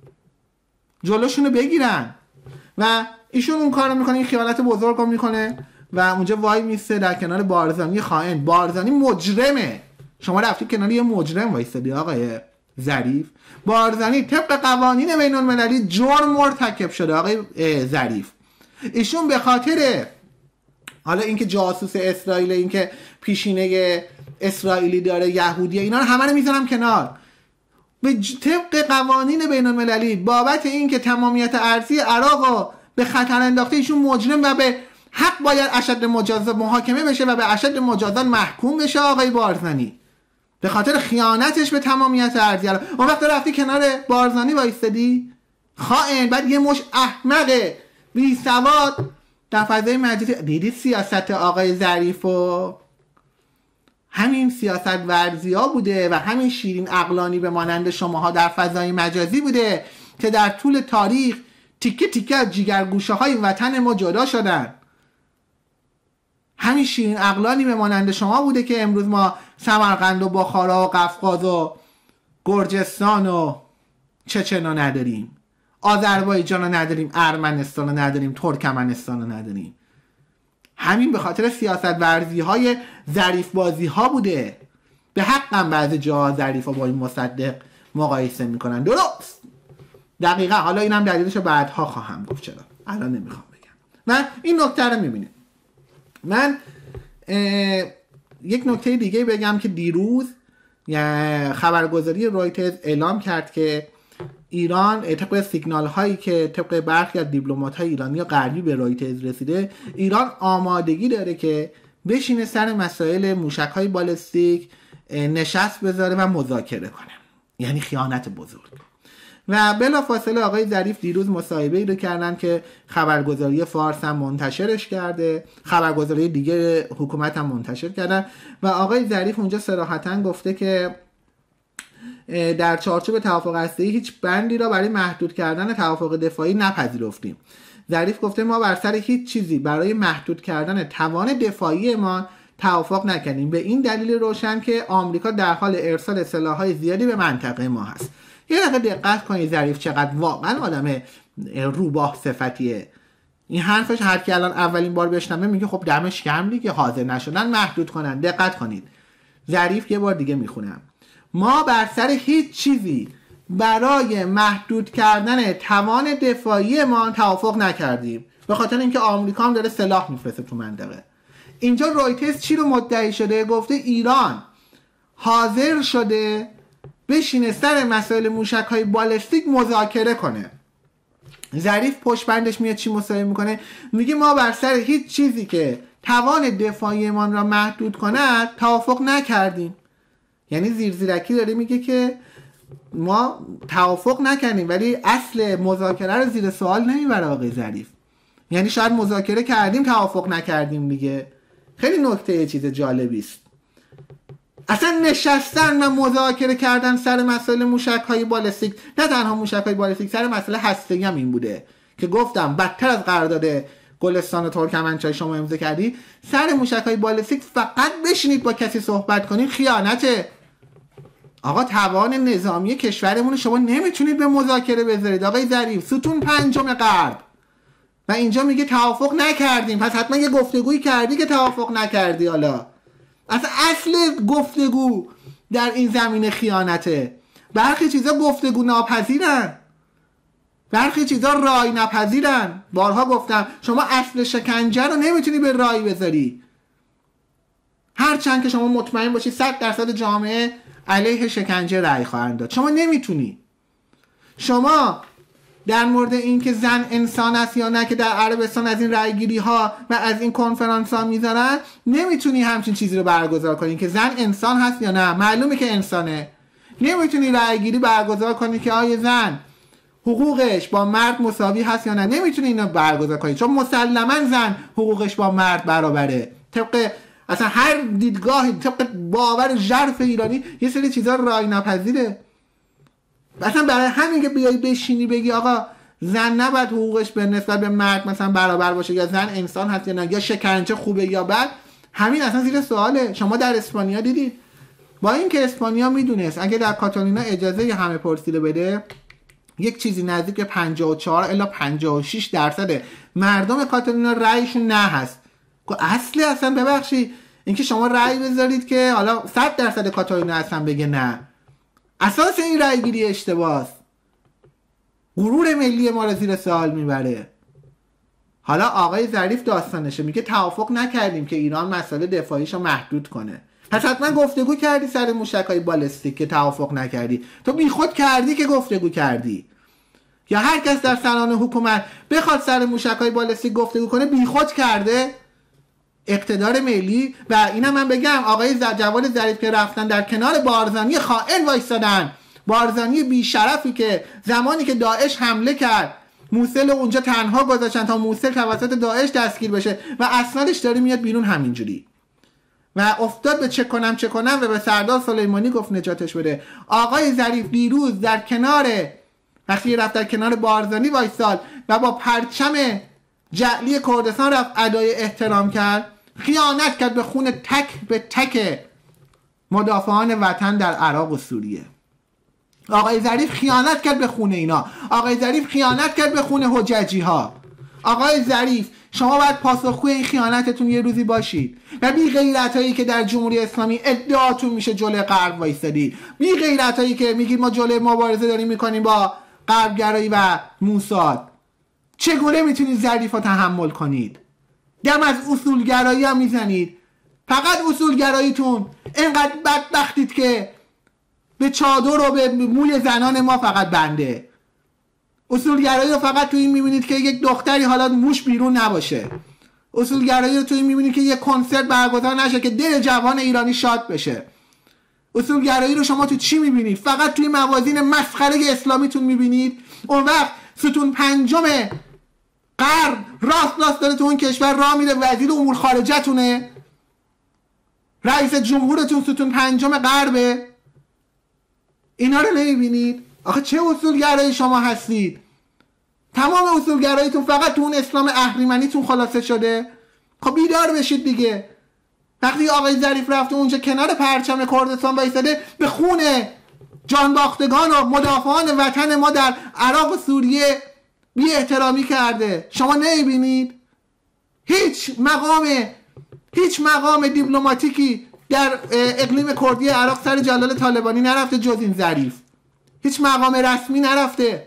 جلوشون رو بگیرن. و ایشون اون کار رو میکنه، این خیانت بزرگ رو میکنه و اونجا وای میسته در کنار بارزانی خائن. بارزانی مجرمه، شما رفتی کنار یه مجرم وایسادی آقای ظریف. بارزانی طبق قوانین بین المللی جرم مرتکب شده آقای ظریف. ایشون به خاطر حالا اینکه جاسوس اسرائیل، اینکه پیشینه اسرائیلی داره، یهودیه، اینا رو همه رو میذارم کنار، به طبق قوانین بین المللی بابت اینکه تمامیت ارضی عراق به خطر انداخته ایشون مجرم و به حق باید اشد مجازات محاکمه بشه و به اشد مجازات محکوم بشه آقای بارزانی به خاطر خیانتش به تمامیت ارضی عراق. اون وقت رفتی کنار بارزانی وایستادی خائن. بعد یه مش احمق بی سواد در فضای مجازی دیدید سیاست آقای ظریف و همین سیاست ورزی ها بوده و همین شیرین عقلانی به مانند شماها در فضای مجازی بوده که در طول تاریخ تیکه تیکه از جیگرگوشه های وطن ما جدا شدن. همین شیرین عقلانی به مانند شما بوده که امروز ما سمرقند و بخارا و قفقاز و گرجستان و چچنا نداریم، آذربایجان رو نداریم، ارمنستان رو نداریم، ترکمنستان رو نداریم. همین به خاطر سیاست ورزی های ظریف بازی ها بوده. به حقم بعضی جاها ظریف ها با این مصدق مقایسه میکنن. درست، دقیقا. حالا اینم دلیلش رو بعدها خواهم گفت، چرا الان نمیخوام بگم. من این نکته رو میبینم. من یک نکته دیگه بگم که دیروز خبرگزاری رویترز اعلام کرد که ایران طبق سیگنال هایی که طبق برخی از دیپلمات های ایرانی و غربی به رویترز رسیده، ایران آمادگی داره که بشینه سر مسائل موشک های بالستیک نشست بذاره و مذاکره کنه. یعنی خیانت بزرگ. و بلافاصله آقای ظریف دیروز مصاحبه‌ای رو کردن که خبرگزاری فارس هم منتشرش کرده، خبرگزاری دیگه حکومت هم منتشر کردن و آقای ظریف اونجا صراحتاً گفته که در چارچوب توافق هسته‌ای هیچ بندی را برای محدود کردن توافق دفاعی نپذیرفتیم. ظریف گفته ما بر سر هیچ چیزی برای محدود کردن توان دفاعی ما توافق نکردیم، به این دلیل روشن که آمریکا در حال ارسال سلاح‌های زیادی به منطقه ما هست. یه دقیقه دقت کنید ظریف چقدر واقعا آدم روباه صفتیه. این حرفش هر کی الان اولین بار بشنوه میگه خب دمش گرم دیگه، حاضر نشدن محدود کنن. دقت کنید ظریف یه بار دیگه میخونم: ما بر سر هیچ چیزی برای محدود کردن توان دفاعی ما توافق نکردیم، به خاطر اینکه آمریکا هم داره سلاح میفرسته تو منطقه. اینجا رویترز چی رو مدعی شده؟ گفته ایران حاضر شده بشینه سر مسائل موشک‌های بالستیک مذاکره کنه. ظریف پشت بندش میاد چی مصاحبه میکنه؟ میگه ما بر سر هیچ چیزی که توان دفاعیمان را محدود کند توافق نکردیم. یعنی زیر زیرکی داره میگه که ما توافق نکردیم، ولی اصل مذاکره رو زیر سوال نمیبره آقای ظریف. یعنی شاید مذاکره کردیم توافق نکردیم دیگه. خیلی نکته چیز جالبی است. اصلا نشستن و مذاکره کردن سر مسائل موشک‌های بالستیک، نه تنها موشک‌های بالستیک، سر مسئله هسته‌ای هم این بوده که گفتم بدتر از قرارداد گلستان و ترکمنچای شما امضا کردی، سر موشک‌های بالستیک فقط بشینید با کسی صحبت کنید خیانته. آقا توان نظامی کشورمون شما نمیتونید به مذاکره بذارید آقای ظریف، ستون پنجم غرب. و اینجا میگه توافق نکردیم، پس حتما یه گفتگویی کردی که توافق نکردی. حالا اصلا اصل گفتگو در این زمینه خیانته. برخی چیزا گفتگو ناپذیرن، برخی چیزا رای نپذیرن. بارها گفتم شما اصل شکنجه رو نمیتونی به رای بذاری، هرچند که شما مطمئن باشی صد درصد جامعه علیه شکنجه رای خواهند داد، شما نمیتونی. شما در مورد این که زن انسان است یا نه که در عربستان از این رایگیری ها و از این کنفرانس ها میذارن، نمیتونی همچین چیزی رو برگزار کنی که زن انسان هست یا نه. معلومه که انسانه. نمیتونی رایگیری برگزار کنی که آیا زن حقوقش با مرد مساوی هست یا نه. نمیتونی اینو برگزار کنی چون مسلما زن حقوقش با مرد برابره. طبق اصلا هر دیدگاهی، طبق باور ژرف ایرانی یه سری چیزا رای نپذیره. مثلا برای همین که بیای بشینی بگی آقا زن نباید حقوقش به نسبت به مرد مثلا برابر باشه، یا زن انسان هست یا نه، یا شکنجه خوبه یا بد، همین اصلا زیر سواله. شما در اسپانیا دیدید، با اینکه اسپانیا میدونست اگه در کاتالینا اجازه همه پرسیده بده، یک چیزی نزدیک به پنجاه و چهار الی پنجاه و شش درصد مردم کاتالینا رأیشون نه هست. اصل اصلا ببخشید اینکه شما رأی بذارید که حالا صد درصد کاتالینا اصلا بگه نه، اساس این رأی گیری اشتباهه. غرور ملی ما رو زیر سوال میبره. حالا آقای ظریف داستانشه، میگه توافق نکردیم که ایران مسئله دفاعیشو محدود کنه. پس حتما گفتگو کردی سر موشک‌های بالستیک که توافق نکردی. تو بیخود کردی که گفتگو کردی. یا هر کس در سنان حکومت بخواد سر موشک‌های بالستیک گفتگو کنه بیخود کرده. اقتدار ملی. و اینم من بگم آقای جواد ظریف که رفتن در کنار بارزانی خائن وایسادن، بارزانی بیشرفی که زمانی که داعش حمله کرد موصل اونجا تنها گذاشتن تا موصل توسط داعش دستگیر بشه و اسنادش داره میاد بیرون همینجوری و افتاد به چه کنم چه کنم و به سردار سلیمانی گفت نجاتش بده. آقای ظریف دیروز در کنار وقتی رفت در کنار بارزانی وایساد و با پرچم جعلی کردستان رفت ادای احترام کرد خیانت کرد به خون تک به تک مدافعان وطن در عراق و سوریه. آقای ظریف خیانت کرد به خون اینا. آقای ظریف خیانت کرد به خون حججی ها. آقای ظریف شما باید پاسخگوی این خیانتتون یه روزی باشید و بی غیرتایی که در جمهوری اسلامی ادعاتون میشه جلوی غرب وایسادید، بی غیرتایی که میگید ما جلوی مبارزه داریم میکنیم با غربگرایی و موساد، چگونه میتونید ظریف رو تحمل کنید؟ دم از اصولگرایی هم میزنید. فقط اصولگراییتون اینقدر بدبختید که به چادر و به موی زنان ما فقط بنده. اصولگرایی رو فقط تو این میبینید که یک دختری حالا موش بیرون نباشه. اصولگرایی رو تو این میبینید که یک کنسرت برگزار نشه که دل جوان ایرانی شاد بشه. اصولگرایی رو شما تو چی میبینید؟ فقط توی موازین مسخره اسلامیتون میبینید. اون وقت ستون پنجم غرب راست راست داره تو اون کشور راه میره، وزیر امور خارجه تونه، رئیس جمهورتون ستون پنجم غربه. اینا رو نمیبینید؟ آخه چه اصولگرایی شما هستید؟ تمام اصولگراییتون فقط تو اون اسلام اهریمنیتون خلاصه شده. خب بیدار بشید دیگه. وقتی آقای ظریف رفته اونجا کنار پرچم کردستان وایساده به خون جانباختگان و مدافعان وطن ما در عراق و سوریه بی احترامی کرده، شما نمیبینید؟ هیچ مقام هیچ مقام دیپلماتیکی در اقلیم کردی عراق سر جلال طالبانی نرفته جز این ظریف. هیچ مقام رسمی نرفته.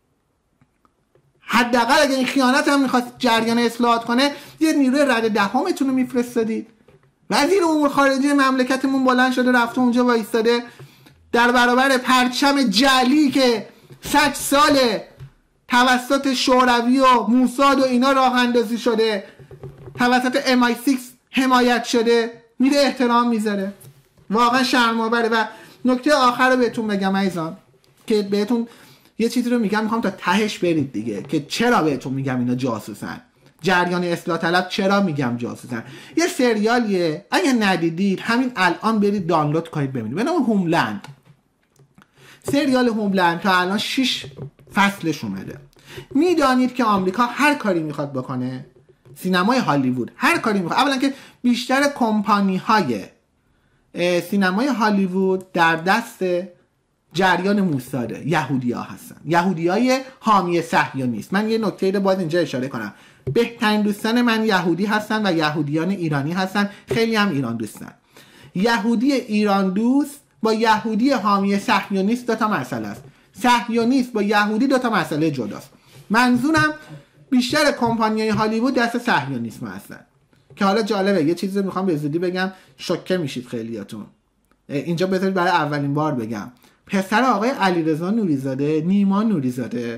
حداقل اگه این خیانت هم میخواست جریان اصلاحات کنه یه نیروی رد دهمتون رو میفرستادید. وزیر امور خارجه مملکتمون بلند شده رفته اونجا وایستاده در برابر پرچم جعلی که صد ساله توسط شوروی و موساد و اینا راه اندازی شده، توسط ام آی سیکس حمایت شده، میره احترام میذاره. واقعا شرم‌آوره. و نکته آخر رو بهتون بگم عزیزان، که بهتون یه چیزی رو میگم میخوام تا تهش برید دیگه، که چرا بهتون میگم اینا جاسوسن، جریان اصلاح طلب چرا میگم جاسوسن. یه سریالیه، اگه ندیدید همین الان برید دانلود کنید ببینید، به نام هوملند. سریال هوملند تا الان شش فصلش اومده. میدانید که آمریکا هر کاری میخواد بکنه، سینمای هالیوود هر کاری میخواد، اولا که بیشتر کمپانی های سینمای هالیوود در دست جریان موساده، یهودی ها هستن، یهودی های حامی صهیونیست. من یه نکته رو باید اینجا اشاره کنم، بهترین دوستان من یهودی هستن و یهودیان ایرانی هستن، خیلی هم ایران دوستن. یهودی ایران دوست با یهودی حامی صهیونیست دو تا مسئله است. صهیونیست با یهودی دو تا مسئله جداست. منظورم بیشتر کمپانیای هالیوود دست صهیونیسم هستن. که حالا جالبه یه چیزی رو میخوام به زودی بگم، شوکه میشید خیلیاتون. اینجا بذارید برای اولین بار بگم، پسر آقای علیرضا نوریزاده، نیما نوریزاده،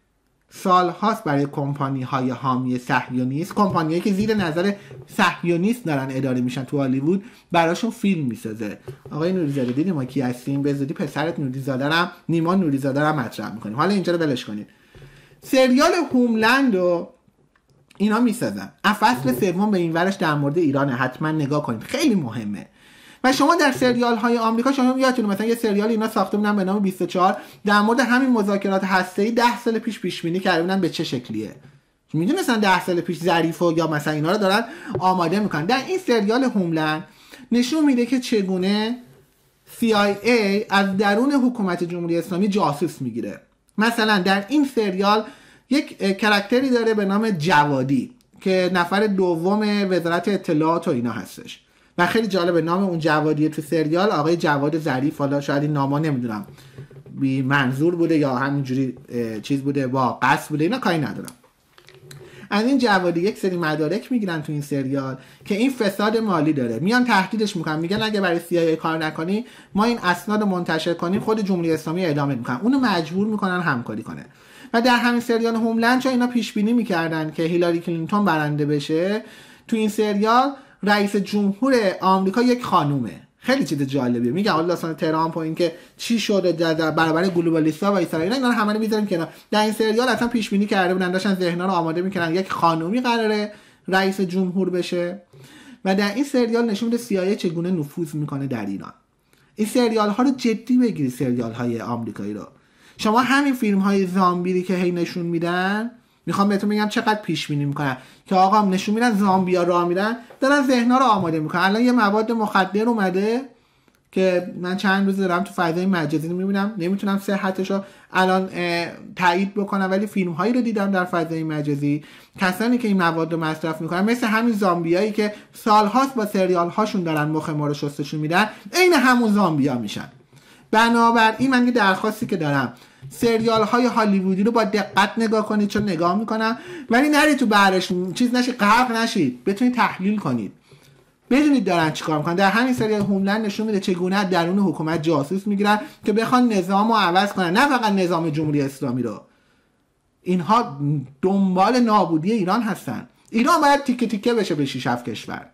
سالهاست برای کمپانی های حامی صهیونیست، کمپانیایی که زیر نظر صهیونیست دارن اداره میشن تو هالیوود، براشون فیلم میسازه. آقای نوریزاده دیدیم ما کی هستیم، به زودی پسرت نوریزاده هم، نیما نوریزاده هم مطرح میکنیم. حالا اینجا رو ولش کنید. سریال هوملند رو اینا میسازن. فصل سوم به این ورش در مورد ایرانه، حتما نگاه کنید، خیلی مهمه. و شما در سریال های آمریکا شما یادتونه مثلا یه سریال اینا ساخته بودن به نام بیست و چهار در مورد همین مذاکرات هسته‌ای ده سال پیش پیش بینی کرده بودن به چه شکلیه. میدونستن ده سال پیش ظریف و یا مثلا اینا رو دارن آماده میکنن. در این سریال هوملند نشون میده که چگونه سی آی ای از درون حکومت جمهوری اسلامی جاسوس میگیره. مثلا در این سریال یک کاراکتری داره به نام جوادی که نفر دوم وزارت اطلاعات و اینا هستش و خیلی جالبه نام اون جوادیه تو سریال آقای جواد ظریف. حالا شاید این ناما نمیدونم بی منظور بوده یا همینجوری چیز بوده با قصد بوده، اینا کاری ندارم. از این جوادی یک سری مدارک میگیرن تو این سریال که این فساد مالی داره، میان تهدیدش میکنن، میگن اگه برای سی آی ای کار نکنی ما این اسناد رو منتشر کنیم خود جمهوری اسلامی اعدام میکنن. اونو مجبور میکنن همکاری کنه. و در همین سریال هوملند چون اینا پیش بینی میکردن که هیلاری کلینتون برنده بشه، تو این سریال رئیس جمهور آمریکا یک خانومه. خیلی چیز جالبیه. میگه حالا داستان ترامپ و اینکه چی شده در برابر گلوبالیستا و اسرائیل، اینا همه رو میذاریم کنار. در این سریال اصلا پیش بینی کرده بودن، داشتن ذهنا رو آماده میکنن یک خانومی قراره رئیس جمهور بشه. و در این سریال نشون میده سی آی ای چگونه نفوذ میکنه در ایران. این سریال ها رو جدی بگیرید، سریال های آمریکایی رو. شما همین فیلم های زامبی که هی نشون میدن میخوام بهتون بگم چقدر پیش بینی میکنن که آقا نشون میدن زامبیا راه میرن، دارن ذهن‌ها رو آماده میکنن. الان یه مواد مخدر اومده که من چند روز دارم تو فضای مجازی میبینم، نمیتونم صحتش رو الان تایید بکنم، ولی فیلم هایی رو دیدم در فضای مجازی، کسانی که این مواد رو مصرف میکنن مثل همین زامبیایی که سالهاست با سریال هاشون دارن مخ ما رو شستشون میدن، عین همون زامبیا میشن. بنابراین من یه درخواستی که دارم، سریال های هالیوودی رو با دقت نگاه کنید، چون نگاه میکنم، ولی نرید تو بحرش چیز نشید، غرق نشید، بتونید تحلیل کنید، بدونید دارن چیکار میکنن. در همین سریال هوملند نشون میده چگونه درون حکومت جاسوس میگیرن که بخوان نظام رو عوض کنن، نه فقط نظام جمهوری اسلامی رو. اینها دنبال نابودی ایران هستن. ایران باید تیکه تیکه بشه به شش هفت کشور.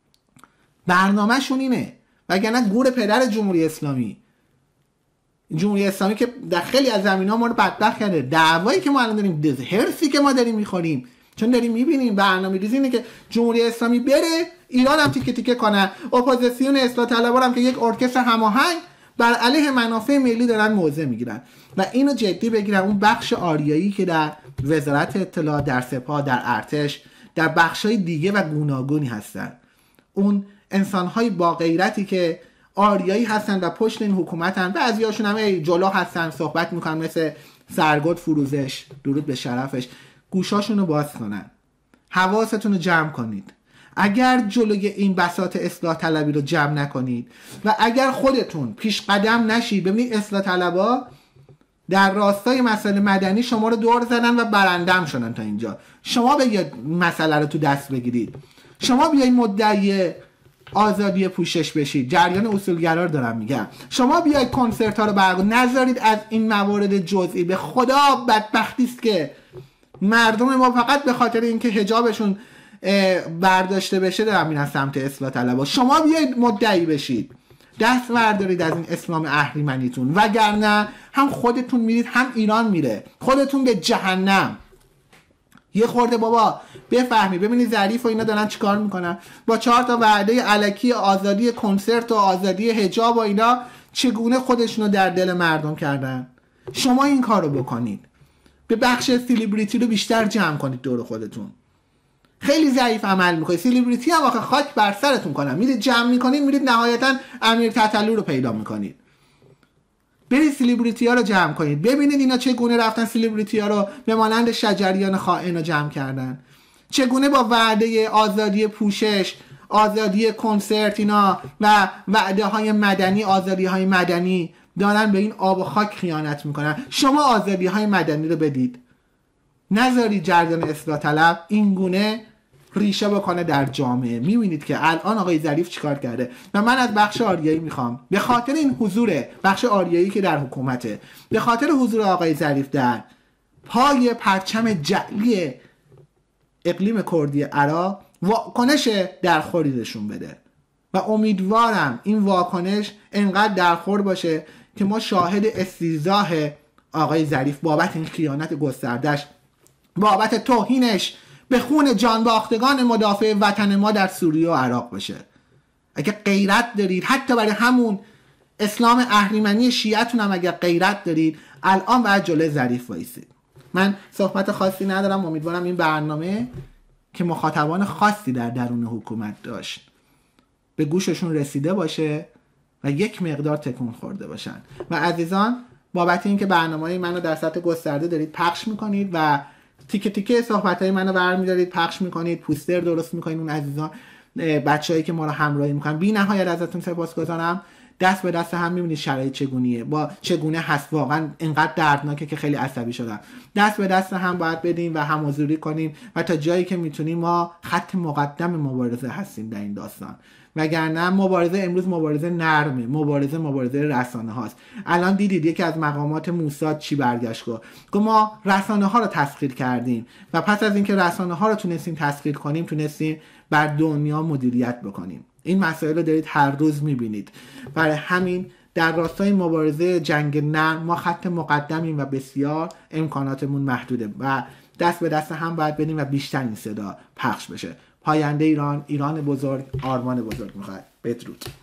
برنامه شون اینه، وگرنه گور پدر جمهوری اسلامی. جمهوری اسلامی که در خیلی از زمینه‌ها ما رو بدبخت کرده. دعوایی که ما الان داریم، هرسی که ما داریم میخوریم، چون داریم میبینیم برنامه‌ریزی اینه که جمهوری اسلامی بره، ایران هم تیکه تیکه کنه، اپوزیسیون اصلاح طلبان هم که یک ارکستر هماهنگ بر علیه منافع ملی دارن موضع میگیرن و اینو جدی بگیرن. اون بخش آریایی که در وزارت اطلاعات، در سپاه، در ارتش، در بخشای دیگه و گوناگونی هستن، اون انسان‌های با غیرتی که آریایی هستن و پشت این حکومتن، بعضیاشون هم جلو هستن صحبت میکنن مثل سرگرد فروزش، درود به شرفش، گوشاشون رو باز کنن. حواستون رو جمع کنید. اگر جلوی این بساط اصلاح طلبی رو جمع نکنید و اگر خودتون پیش قدم نشید، ببینید اصلاح طلبا در راستای مسائل مدنی شما رو دور زدن و برندم شدن تا اینجا. شما بیاید مسئله رو تو دست بگیرید، شما بیاید مدعی آزادی پوشش بشید. جریان اصولگرا رو دارم میگم. شما بیاید کنسرت ها رو برگزار، نذارید از این موارد جزئی. به خدا بدبختی است که مردم ما فقط به خاطر اینکه حجابشون برداشته بشه دارن میرن سمت اصلاح طلبا. شما بیاید مدعی بشید، دست بردارید از این اسلام اهریمنیتون، وگرنه هم خودتون میرید هم ایران میره، خودتون به جهنم. یه خورده بابا بفهمی. ببینید ظریف و اینا دارن چیکار میکنن با چهار تا وعده الکی آزادی کنسرت و آزادی حجاب و اینا، چگونه خودشونو در دل مردم کردن. شما این کارو بکنید، به بخش سلیبریتی رو بیشتر جمع کنید دور خودتون. خیلی ضعیف عمل میکنید. سلیبریتی هم آخه خاک بر سرتون کنن، میرید جمع میکنید، میرید نهایتا امیر تتلو رو پیدا میکنید. برید سلیبریتی ها رو جمع کنید، ببینید اینا چگونه رفتن سلیبریتی ها رو به مانند شجریان خائن رو جمع کردن، چگونه با وعده آزادی پوشش، آزادی کنسرت اینا و وعده های مدنی، آزادی های مدنی دارن به این آب و خاک خیانت میکنن. شما آزادی های مدنی رو بدید، نذارید جریان اصلاح طلب این گونه ریشه بکنه در جامعه. میبینید که الان آقای ظریف چیکار کرده و من از بخش آریایی میخوام به خاطر این حضور بخش آریایی که در حکومته، به خاطر حضور آقای ظریف در پای پرچم جعلی اقلیم کردی عراق واکنش درخوریشون بده و امیدوارم این واکنش انقدر درخور باشه که ما شاهد استیضاح آقای ظریف بابت این خیانت گستردش، بابت توهینش به خون جانباختگان مدافع وطن ما در سوریه و عراق بشه. اگه غیرت دارید، حتی برای همون اسلام اهریمنی شیعتون هم اگر غیرت دارید، الان باید جلوی ظریف وایسید. من صحبت خاصی ندارم. امیدوارم این برنامه که مخاطبان خاصی در درون حکومت داشت به گوششون رسیده باشه و یک مقدار تکون خورده باشن. و عزیزان، بابت اینکه برنامه‌های منو در سطح گسترده دارید پخش میکنید و تیکه تیکه صحبت‌های منو برمی‌دارید پخش میکنید، پوستر درست میکنید، اون عزیزان بچه‌ای که ما رو همراهی میکنن، بی نهایت ازتون سپاسگزارم. دست به دست هم میبینید شرایط چگونیه، با چگونه هست، واقعا اینقدر دردناکه که خیلی عصبی شدم. دست به دست هم باید بدیم و هم‌حضوری کنیم و تا جایی که میتونیم ما خط مقدم مبارزه هستیم در این داستان. وگرنه مبارزه امروز مبارزه نرمه، مبارزه مبارزه رسانه هاست. الان دیدید یکی از مقامات موساد چی برگشت گفت؟ گفت ما رسانه ها رو تسخیر کردیم و پس از اینکه رسانه ها رو تونستیم تسخیر کنیم، تونستیم بر دنیا مدیریت بکنیم. این مسائل رو دارید هر روز میبینید. برای همین در راستای مبارزه جنگ نرم ما خط مقدمیم و بسیار امکاناتمون محدوده و دست به دست هم باید بدیم و بیشتر این صدا پخش بشه. پاینده ایران، ایران بزرگ، آرمان بزرگ میخواد. بدرود.